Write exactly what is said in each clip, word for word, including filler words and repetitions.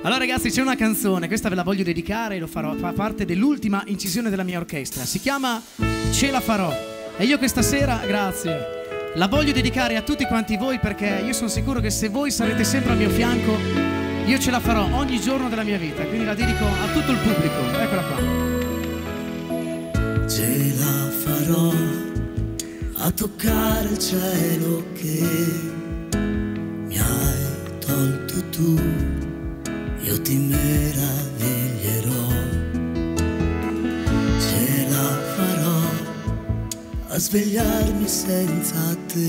Allora ragazzi, c'è una canzone, questa ve la voglio dedicare, lo farò, fa parte dell'ultima incisione della mia orchestra. Si chiama Ce la farò. E io questa sera, grazie, la voglio dedicare a tutti quanti voi, perché io sono sicuro che se voi sarete sempre al mio fianco, io ce la farò ogni giorno della mia vita. Quindi la dedico a tutto il pubblico. Eccola qua. Ce la farò a toccare il cielo che mi hai tolto tu. Io ti meraviglierò, ce la farò a svegliarmi senza te.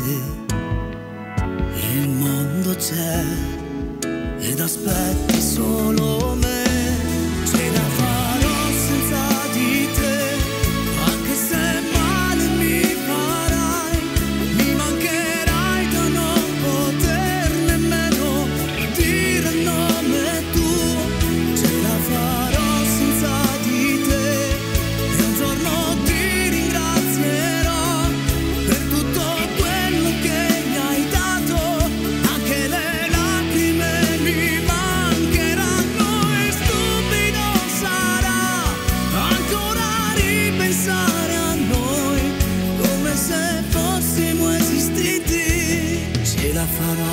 Il mondo c'è ed aspetta solo me. Ce la farò senza di te, anche se male mi farai. Mi mancherai da non poter nemmeno dire il nome tuo. Ce la farò senza di te e un giorno ti ringrazierò per tutto quello che mi hai dato. Anche le lacrime mi mancheranno e stupido sarà ancora ripensare a noi come se fossimo esistiti. Ce la farò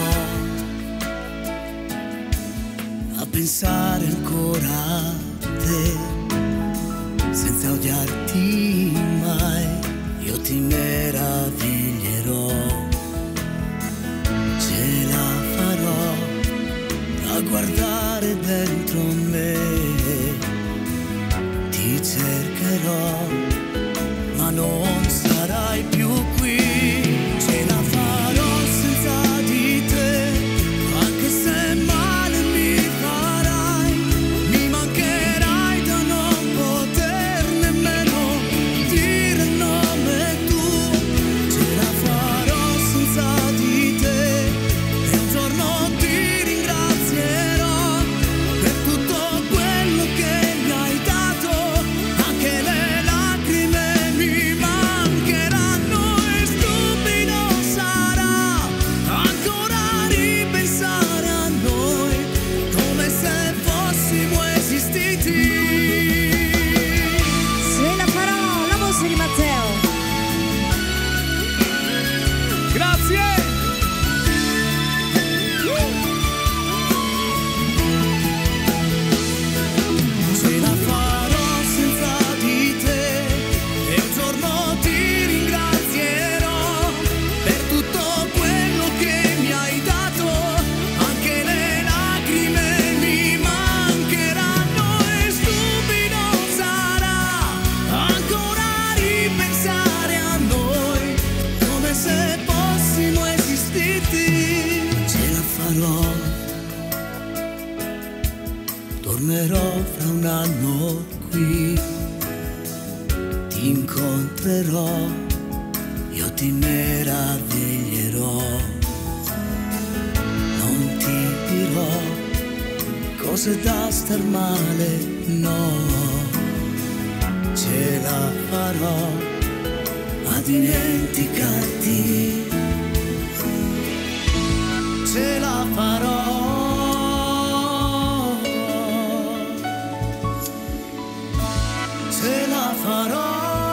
a pensare ancora a te senza odiarti mai. Io ti meraviglierò, ce la farò a guardare dentro me. Ti cercherò ma non sarai più qui. Ce la farò senza di te, anche se male mi farai. Mi mancherai da non poter nemmeno dire il nome tuo. Ce la farò senza di te e un giorno ti ringrazierò per tutto quello che mi hai dato. Anche le lacrime mi mancheranno e stupido sarà ancora ripensare a noi come se fossimo esistiti. Ce la farò, la voce di Matteo. Grazie! Ce la farò senza di te e un giorno ti ringrazierò per tutto quello che mi hai dato. Anche le lacrime mi mancheranno e stupido sarà ancora ripensare a noi come se fossimo esistiti. Ce la farò, tornerò fra un anno qui, ti incontrerò, io ti meraviglierò. Non ti dirò cose da star male, no. Ce la farò a dimenticarti. Ce la farò, ce la farò,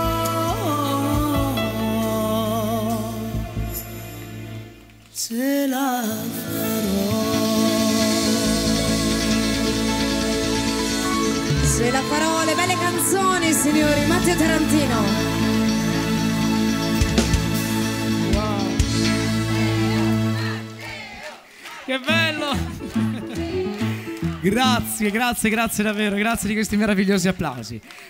ce la farò. Ce la farò, le belle canzoni, signori. Matteo Tarantino. Che bello! Grazie, grazie, grazie davvero, grazie di questi meravigliosi applausi.